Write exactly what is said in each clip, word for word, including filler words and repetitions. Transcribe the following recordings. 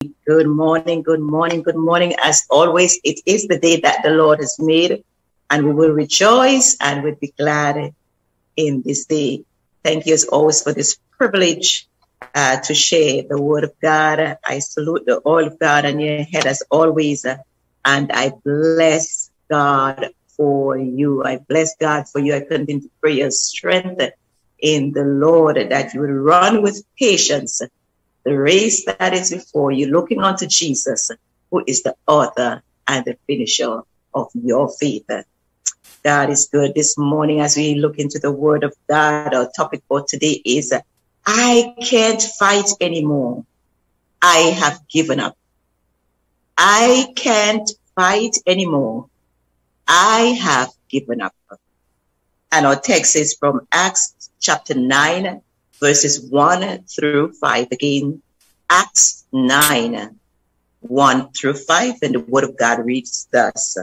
Good morning, good morning, good morning. As always, it is the day that the Lord has made, and we will rejoice and we'll be glad in this day. Thank you as always for this privilege uh, to share the word of God. I salute the oil of God on your head as always, uh, and I bless God for you. I bless God for you. I continue to pray your strength in the Lord, that you will run with patience the race that is before you, looking unto Jesus, who is the author and the finisher of your faith. God is good. This morning, as we look into the word of God, our topic for today is, I can't fight anymore. I have given up. I can't fight anymore. I have given up. And our text is from Acts chapter nine, verses one through five. Again, Acts nine, one through five. And the word of God reads thus.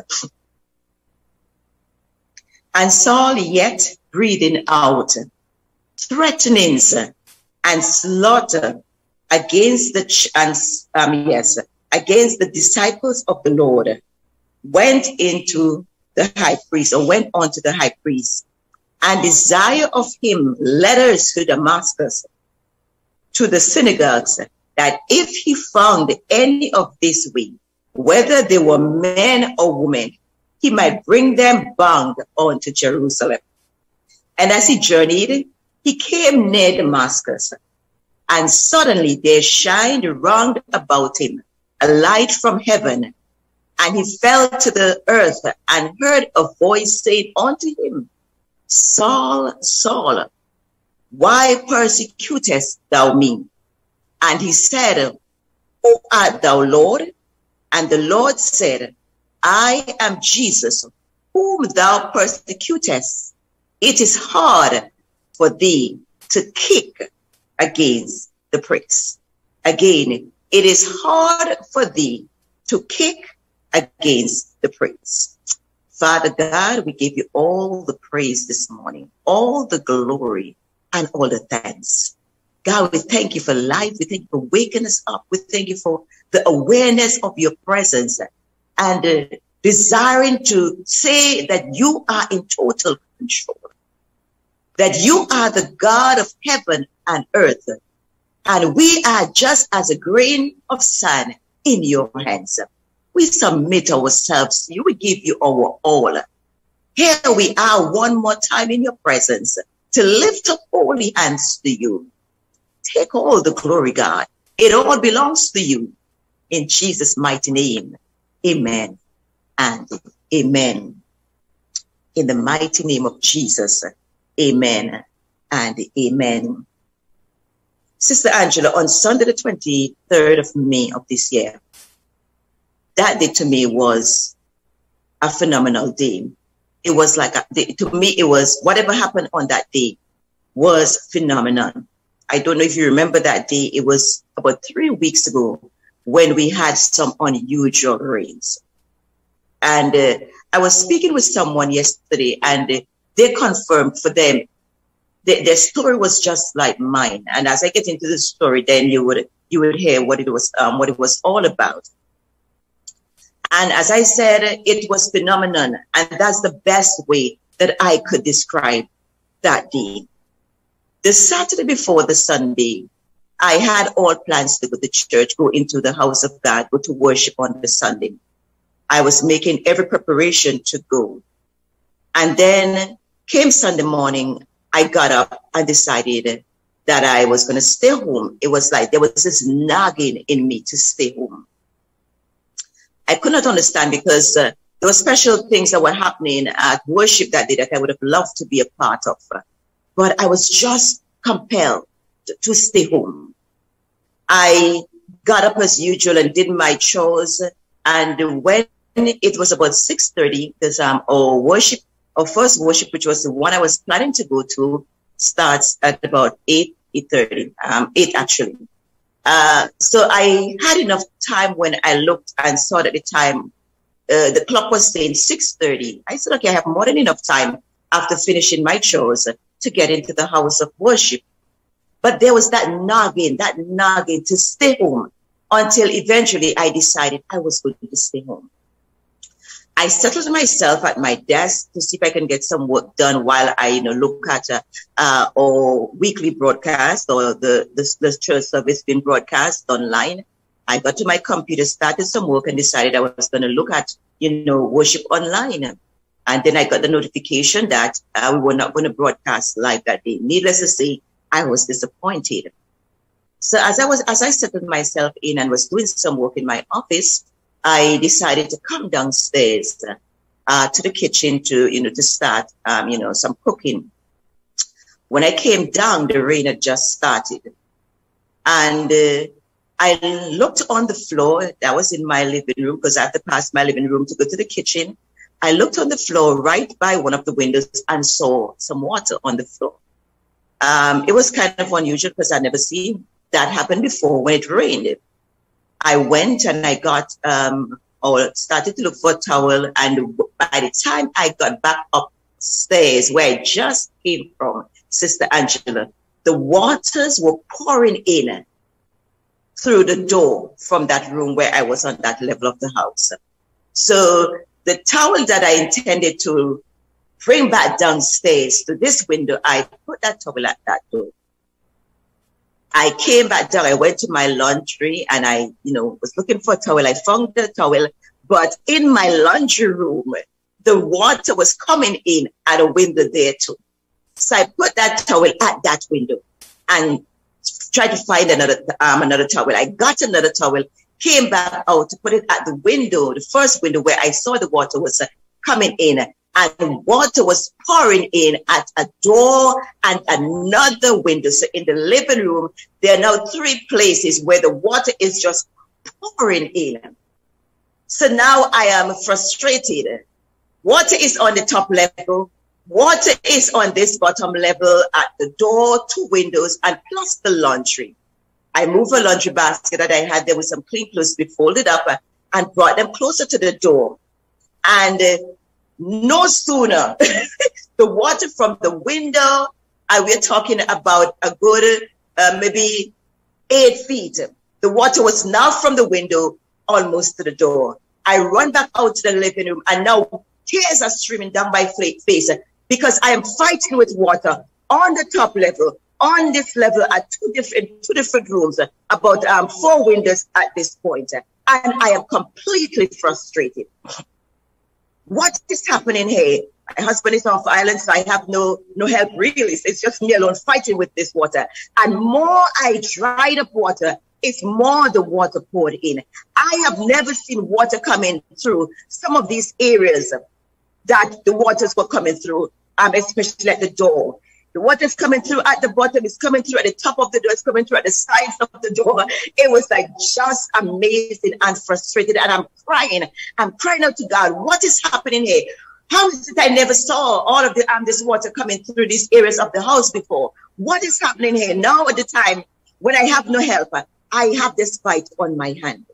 And Saul, yet breathing out threatenings and slaughter against the ch- and, um, yes, against the disciples of the Lord, went into the high priest, or went on to the high priest, and desire of him letters to Damascus, to the synagogues, that if he found any of this way, whether they were men or women, he might bring them bound unto Jerusalem. And as he journeyed, he came near Damascus, and suddenly there shined round about him a light from heaven, and he fell to the earth and heard a voice saying unto him, Saul, Saul, why persecutest thou me? And he said, Who art thou, Lord? And the Lord said, I am Jesus, whom thou persecutest. It is hard for thee to kick against the pricks. Again, it is hard for thee to kick against the pricks. Father God, we give you all the praise this morning, all the glory and all the thanks. God, we thank you for life. We thank you for waking us up. We thank you for the awareness of your presence and uh, desiring to say that you are in total control, that you are the God of heaven and earth, and we are just as a grain of sand in your hands. We submit ourselves to you. We give you our all. Here we are one more time in your presence to lift up holy hands to you. Take all the glory, God. It all belongs to you. In Jesus' mighty name, amen and amen. In the mighty name of Jesus, amen and amen. Sister Angela, on Sunday the twenty-third of May of this year, that day to me was a phenomenal day. It was like, a, to me, it was, whatever happened on that day was phenomenal. I don't know if you remember that day. It was about three weeks ago when we had some unusual rains. And uh, I was speaking with someone yesterday, and uh, they confirmed for them, they, their story was just like mine. And as I get into the story, then you would, you would hear what it was, um, what it was all about. And as I said, it was phenomenal. And that's the best way that I could describe that day. The Saturday before the Sunday, I had all plans to go to church, go into the house of God, go to worship on the Sunday. I was making every preparation to go. And then came Sunday morning, I got up and decided that I was going to stay home. It was like there was this nagging in me to stay home. I could not understand because uh, there were special things that were happening at worship that day that I would have loved to be a part of. But I was just compelled to, to stay home. I got up as usual and did my chores. And when it was about six thirty, because um, our worship, our first worship, which was the one I was planning to go to, starts at about eight, eight thirty, um, eight actually. Uh, so I had enough time when I looked and saw that the time, uh, the clock was saying six thirty. I said, okay, I have more than enough time after finishing my chores to get into the house of worship. But there was that nagging, that nagging to stay home until eventually I decided I was going to stay home. I settled myself at my desk to see if I can get some work done while I, you know, look at a, uh, or weekly broadcast or the, the, the church service being broadcast online. I got to my computer, started some work, and decided I was going to look at, you know, worship online. And then I got the notification that uh, we were not going to broadcast live that day. Needless to say, I was disappointed. So as I was, as I settled myself in and was doing some work in my office, I decided to come downstairs uh, to the kitchen to, you know, to start, um, you know, some cooking. When I came down, the rain had just started. And uh, I looked on the floor. That was in my living room because I had to pass my living room to go to the kitchen. I looked on the floor right by one of the windows and saw some water on the floor. Um, it was kind of unusual because I'd never seen that happen before when it rained. I went and I got, um, or started to look for a towel. And by the time I got back upstairs where I just came from, Sister Angela, the waters were pouring in through the door from that room where I was on that level of the house. So the towel that I intended to bring back downstairs to this window, I put that towel at that door. I came back down, I went to my laundry and I, you know, was looking for a towel. I found the towel, but in my laundry room, the water was coming in at a window there too. So I put that towel at that window and tried to find another, um, another towel. I got another towel, came back out to put it at the window, the first window where I saw the water was uh, coming in. And water was pouring in at a door and another window. So in the living room, there are now three places where the water is just pouring in. So now I am frustrated. Water is on the top level. Water is on this bottom level at the door, two windows, and plus the laundry. I moved a laundry basket that I had there with some clean clothes to be folded up and brought them closer to the door. And uh, no sooner the water from the window, and we're talking about a good uh, maybe eight feet. The water was now from the window almost to the door. I run back out to the living room, and now tears are streaming down my face because I am fighting with water on the top level, on this level at two different two different rooms, about um, four windows at this point, and I am completely frustrated. What is happening here? My husband is off island, so I have no no help really. It's just me alone fighting with this water. And more I dried up water, it's more the water poured in. I have never seen water coming through some of these areas that the waters were coming through, um, especially at the door. The water is coming through at the bottom, it's coming through at the top of the door, it's coming through at the sides of the door. It was like just amazing and frustrated. And I'm crying. I'm crying out to God. What is happening here? How is it I never saw all of the um, this water coming through these areas of the house before? What is happening here? Now at the time when I have no help, I have this fight on my hand.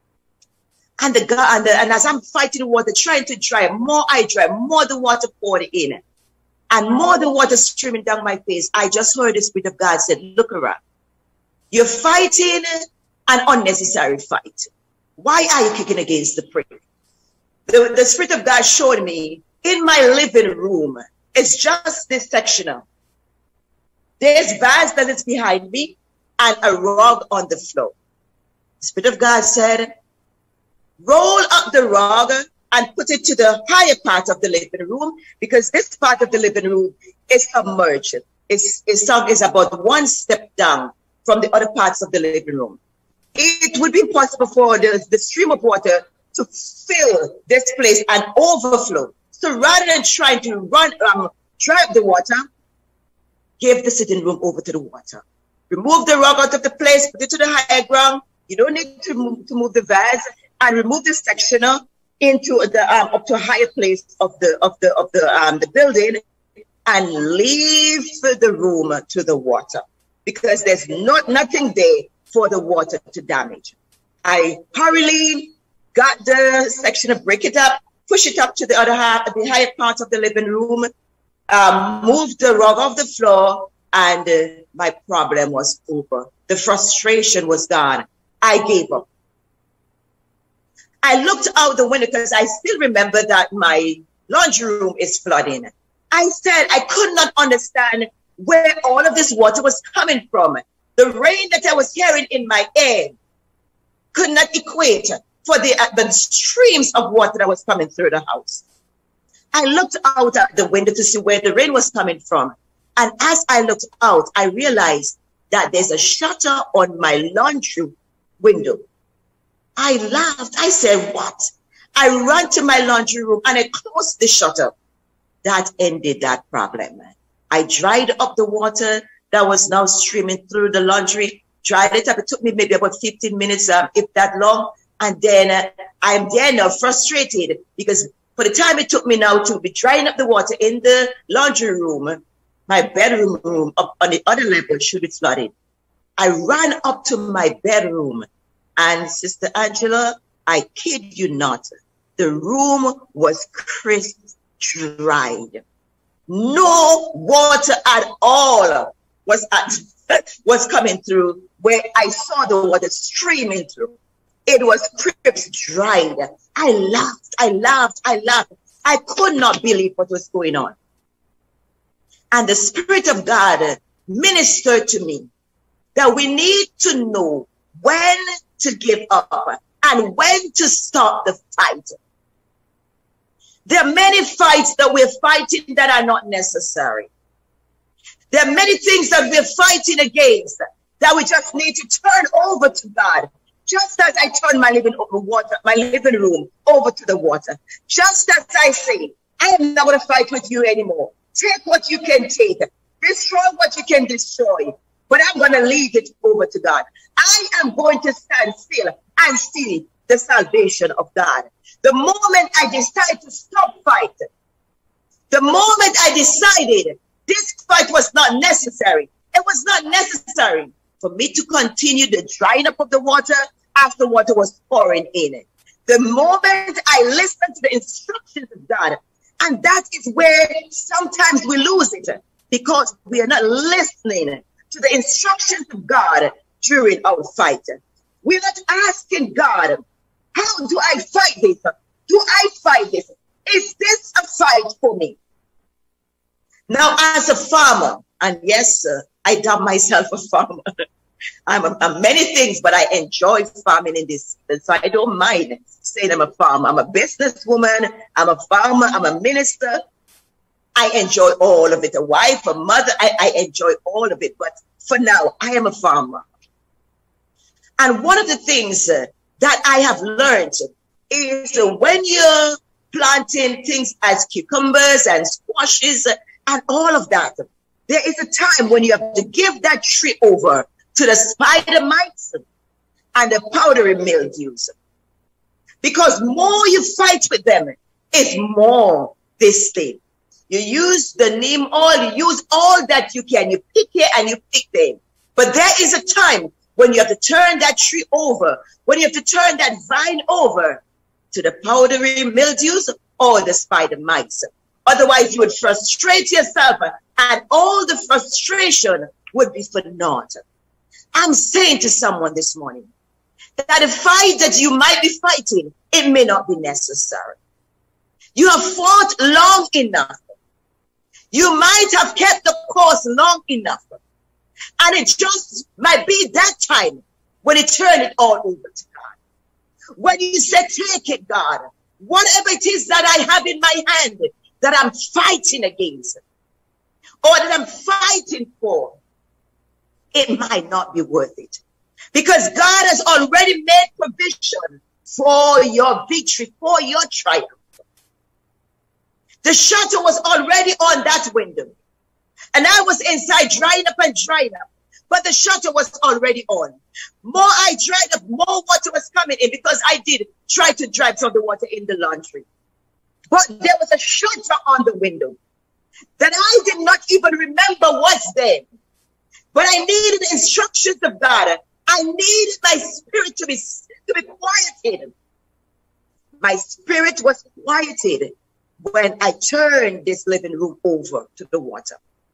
And the God, and, the, and as I'm fighting the water, trying to dry, more I dry, more the water poured in. And more the water streaming down my face, I just heard the Spirit of God said, look around. You're fighting an unnecessary fight. Why are you kicking against the prick? The, the Spirit of God showed me in my living room, it's just this sectional. There's vase that is behind me and a rug on the floor. The Spirit of God said, roll up the rug and put it to the higher part of the living room, because this part of the living room is submerged. It's, it's, is about one step down from the other parts of the living room. It would be impossible for the, the stream of water to fill this place and overflow. So rather than trying to run, um, dry up the water, give the sitting room over to the water. Remove the rug out of the place, put it to the higher ground. You don't need to move, to move the vase, and remove the sectional into the um, up to a higher place of the of the of the um the building, and leave the room to the water, because there's not nothing there for the water to damage. I hurriedly got the section to break it up, push it up to the other half, the higher part of the living room, um, move the rug off the floor, and uh, my problem was over. The frustration was gone. I gave up. I looked out the window because I still remember that my laundry room is flooding. I said I could not understand where all of this water was coming from. The rain that I was hearing in my ear could not equate for the, uh, the streams of water that was coming through the house. I looked out at the window to see where the rain was coming from. And as I looked out, I realized that there's a shutter on my laundry window. I laughed. I said, what? I ran to my laundry room and I closed the shutter. That ended that problem. I dried up the water that was now streaming through the laundry, dried it up. It took me maybe about fifteen minutes, um, if that long. And then uh, I'm there now frustrated because for the time it took me now to be drying up the water in the laundry room, my bedroom room up on the other level should be flooded. I ran up to my bedroom and Sister Angela, I kid you not, the room was crisp dried. No water at all was at, was coming through where I saw the water streaming through. It was crisp dried. I laughed, I laughed, I laughed. I could not believe what was going on. And the Spirit of God ministered to me that we need to know when to give up and when to stop the fight. There are many fights that we're fighting that are not necessary. There are many things that we're fighting against that we just need to turn over to God. Just as I turn my living over water, my living room over to the water. Just as I say, I am not going to fight with you anymore. Take what you can take. Destroy what you can destroy. But I'm going to leave it over to God. I am going to stand still and see the salvation of God. The moment I decide to stop fighting, the moment I decided this fight was not necessary, it was not necessary for me to continue the drying up of the water after water was pouring in it. The moment I listened to the instructions of God, and that is where sometimes we lose it because we are not listening to the instructions of God during our fight. We're not asking God, how do I fight this? Do I fight this? Is this a fight for me? Now, as a farmer, and yes, sir, I dub myself a farmer. I'm, a, I'm many things, but I enjoy farming in this season, so I don't mind saying I'm a farmer. I'm a businesswoman. I'm a farmer. I'm a minister. I enjoy all of it. A wife, a mother, I, I enjoy all of it. But for now, I am a farmer. And one of the things uh, that I have learned is uh, when you're planting things as cucumbers and squashes uh, and all of that, there is a time when you have to give that tree over to the spider mites and the powdery mildews. Because more you fight with them, it's more they stay. You use the neem oil, you use all that you can. You pick here and you pick there. But there is a time when you have to turn that tree over, when you have to turn that vine over to the powdery mildews or the spider mites. Otherwise, you would frustrate yourself and all the frustration would be for naught. I'm saying to someone this morning that the fight that you might be fighting, it may not be necessary. You have fought long enough. You might have kept the course long enough. And it just might be that time when you turn it all over to God. When you say, take it, God. Whatever it is that I have in my hand that I'm fighting against or that I'm fighting for, it might not be worth it. Because God has already made provision for your victory, for your triumph. The shutter was already on that window. And I was inside drying up and drying up. But the shutter was already on. More I dried up, more water was coming in because I did try to dry some of the water in the laundry. But there was a shutter on the window that I did not even remember was there. But I needed the instructions of God. I needed my spirit to be, to be quieted. My spirit was quieted when I turned this living room over to the water.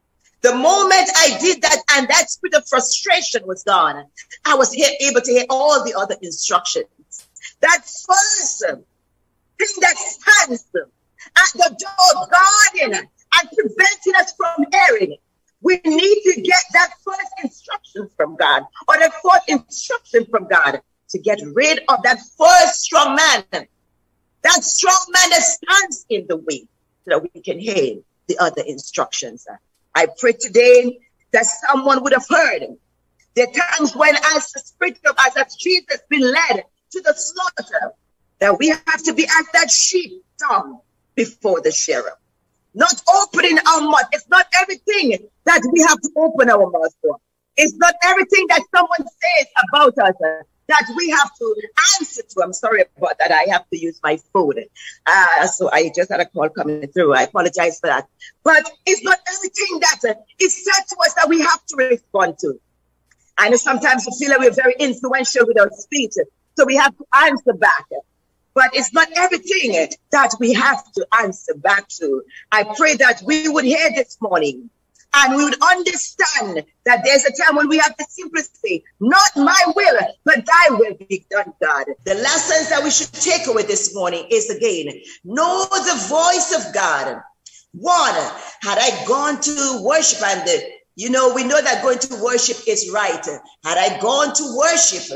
The moment I did that and that spirit of frustration was gone, I was here, able to hear all the other instructions. That first thing that stands at the door guarding and preventing us from hearing, we need to get that first instruction from God, or the fourth instruction from God, to get rid of that first strong man, that strong man that stands in the way, so that we can hear the other instructions. I pray today that someone would have heard the times when, as the spirit of us, as Jesus been led to the slaughter, that we have to be as that sheep dumb before the shearer, not opening our mouth. It's not everything that we have to open our mouth for. It's not everything that someone says about us uh, that we have to answer to. I'm sorry about that. I have to use my phone. Uh, so I just had a call coming through. I apologize for that. But it's not everything that uh, is said to us that we have to respond to. I know sometimes we feel that we're very influential with our speech, so we have to answer back. But it's not everything that we have to answer back to. I pray that we would hear this morning and we would understand that there's a time when we have to simply say, not my will, but thy will be done, God. The lessons that we should take away this morning is, again, know the voice of God. One, had I gone to worship, and the, you know, we know that going to worship is right. Had I gone to worship,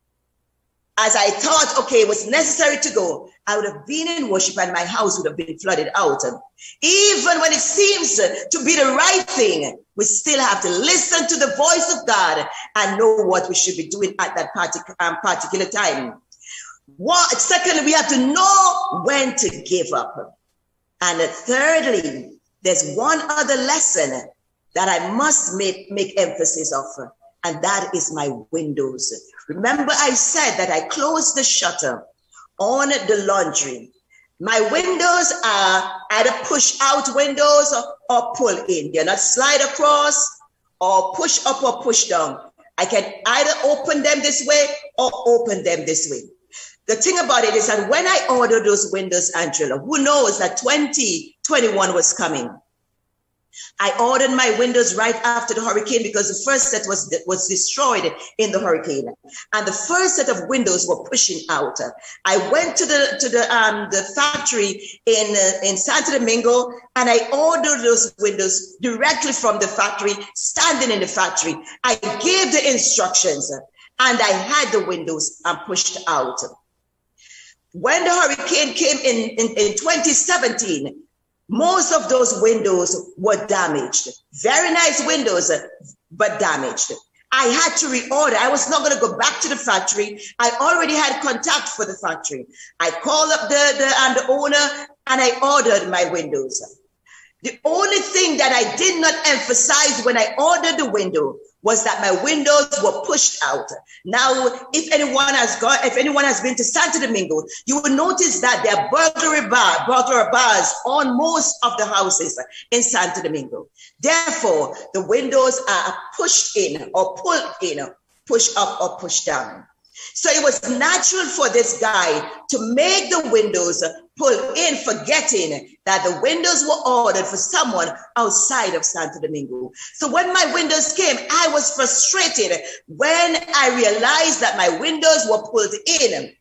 as I thought, okay, it was necessary to go, I would have been in worship and my house would have been flooded out. Even when it seems to be the right thing, we still have to listen to the voice of God and know what we should be doing at that partic- um, particular time. What, secondly, we have to know when to give up. And thirdly, there's one other lesson that I must make, make emphasis of, and that is my windows. Remember, I said that I closed the shutter on the laundry. My windows are either push out windows or, or pull in. They're not slide across or push up or push down. I can either open them this way or open them this way. The thing about it is that when I ordered those windows, Angela, who knows that twenty twenty-one was coming? I ordered my windows right after the hurricane because the first set was, was destroyed in the hurricane. And the first set of windows were pushing out. I went to the to the um the factory in uh, in Santo Domingo, and I ordered those windows directly from the factory, standing in the factory. I gave the instructions and I had the windows um, pushed out. When the hurricane came in, in, in twenty seventeen, most of those windows were damaged. Very nice windows, but damaged. I had to reorder. I was not going to go back to the factory. I already had contact for the factory. I called up the, the, um, the owner and I ordered my windows. The only thing that I did not emphasize when I ordered the window was that my windows were pushed out. Now, if anyone has gone, if anyone has been to Santo Domingo, you will notice that there are burglary bar, burglary bars on most of the houses in Santo Domingo. Therefore, the windows are pushed in or pulled in, pushed up or pushed down. So it was natural for this guy to make the windows pull in, forgetting that the windows were ordered for someone outside of Santo Domingo. So when my windows came, I was frustrated when I realized that my windows were pulled in.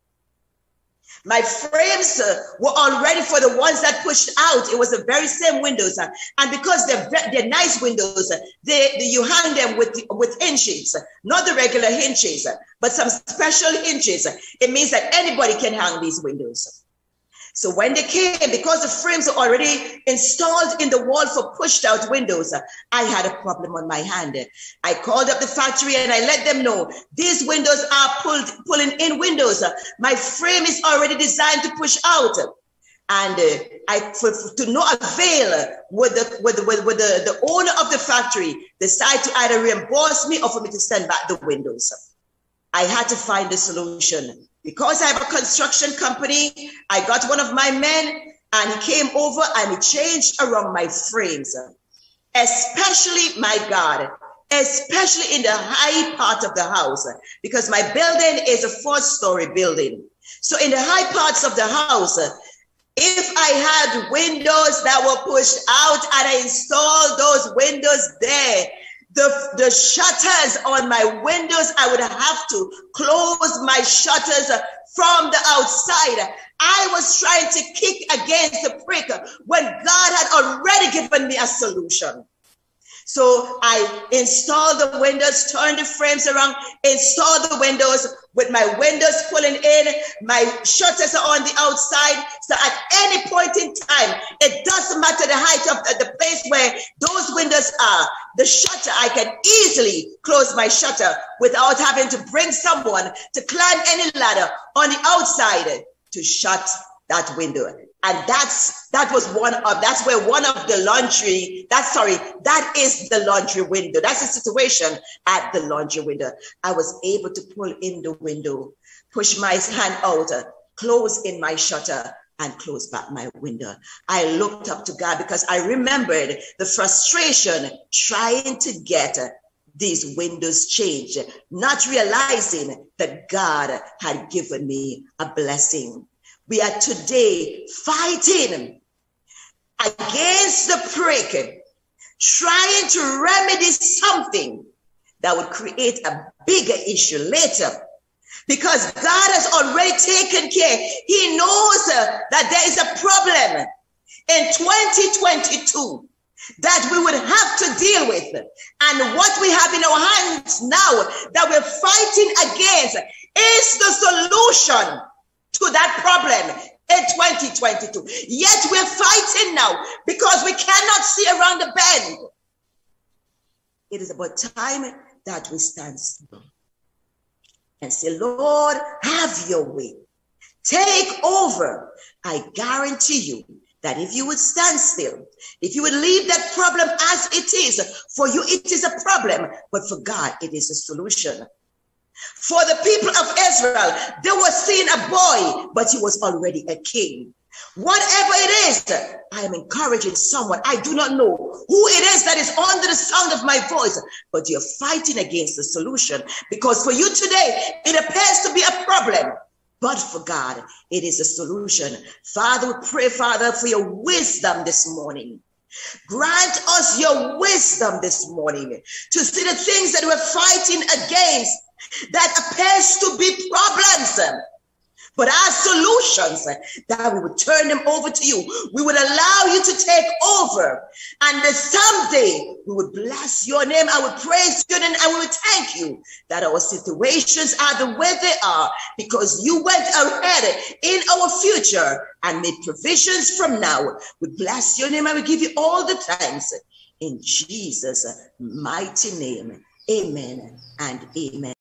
My frames uh, were already for the ones that pushed out. It was the very same windows. Uh, and because they're, they're nice windows, uh, they, they, you hang them with, with hinges, uh, not the regular hinges, uh, but some special hinges. Uh, it means that anybody can hang these windows. So when they came, because the frames were already installed in the wall for pushed out windows, uh, I had a problem on my hand. I called up the factory and I let them know these windows are pulled, pulling in windows. Uh, my frame is already designed to push out. And uh, I, for, for, to no avail, with the, with, the, with, with the, the owner of the factory decide to either reimburse me or for me to send back the windows. I had to find a solution. Because I have a construction company, I got one of my men and he came over and he changed around my frames. Especially, my God, especially in the high part of the house, because my building is a four-story building. So in the high parts of the house, If I had windows that were pushed out and I installed those windows there, the, the shutters on my windows, I would have to close my shutters from the outside. I was trying to kick against the prick when God had already given me a solution. So I installed the windows, turned the frames around, installed the windows with my windows pulling in, my shutters are on the outside. So at any point in time, it doesn't matter the height of the, the place where those windows are, the shutter, I can easily close my shutter without having to bring someone to climb any ladder on the outside to shut that window. And that's, that was one of, that's where one of the laundry, that's, sorry, that is the laundry window. That's the situation at the laundry window. I was able to pull in the window, push my hand out, close in my shutter, and close back my window. I looked up to God because I remembered the frustration trying to get these windows changed, not realizing that God had given me a blessing. We are today fighting against the prick, trying to remedy something that would create a bigger issue later. Because God has already taken care. He knows uh, that there is a problem in twenty twenty-two that we would have to deal with. And what we have in our hands now that we're fighting against is the solution to that problem in twenty twenty-two. Yet we're fighting now because we cannot see around the bend. It is about time that we stand still and say, Lord, have your way. Take over. I guarantee you that if you would stand still, if you would leave that problem as it is, for you it is a problem, but for God it is a solution. For the people of Israel, they were seeing a boy, but he was already a king. Whatever it is, I am encouraging someone. I do not know who it is that is under the sound of my voice, but you're fighting against the solution, because for you today, it appears to be a problem, but for God, it is a solution. Father, we pray, Father, for your wisdom this morning. Grant us your wisdom this morning to see the things that we're fighting against that appears to be problems, but our solutions, that we would turn them over to you. We would allow you to take over. And that someday we would bless your name. I would praise your name. And we would thank you that our situations are the way they are, because you went ahead in our future and made provisions from now. We bless your name and we give you all the thanks. In Jesus' mighty name, amen and amen.